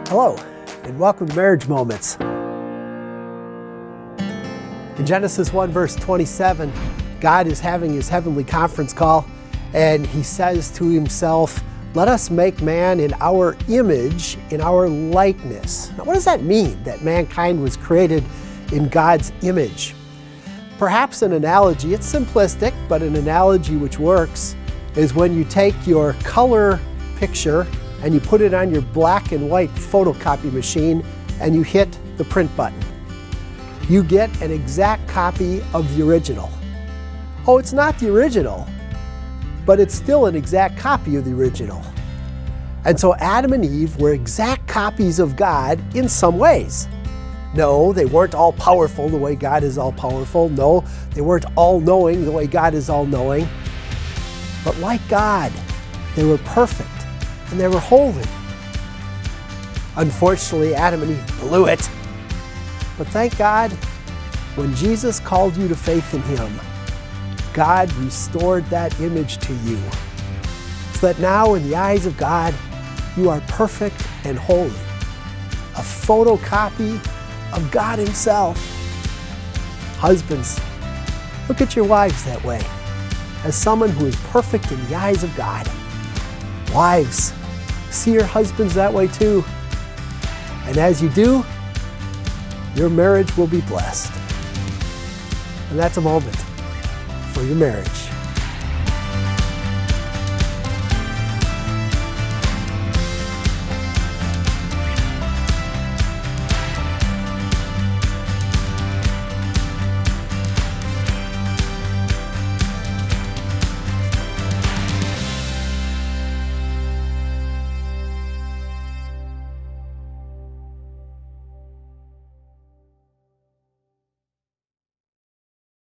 Hello, and welcome to Marriage Moments. In Genesis 1 verse 27, God is having his heavenly conference call, and he says to himself, "Let us make man in our image, in our likeness." Now, what does that mean, that mankind was created in God's image? Perhaps an analogy, it's simplistic, but an analogy which works, is when you take your color picture and you put it on your black and white photocopy machine and you hit the print button. You get an exact copy of the original. Oh, it's not the original, but it's still an exact copy of the original. And so Adam and Eve were exact copies of God in some ways. No, they weren't all powerful the way God is all powerful. No, they weren't all knowing the way God is all knowing. But like God, they were perfect and they were holy. Unfortunately, Adam and Eve blew it. But thank God, when Jesus called you to faith in him, God restored that image to you, so that now in the eyes of God, you are perfect and holy, a photocopy of God himself. Husbands, look at your wives that way, as someone who is perfect in the eyes of God. Wives, see your husbands that way too. And as you do, your marriage will be blessed. And that's a moment for your marriage.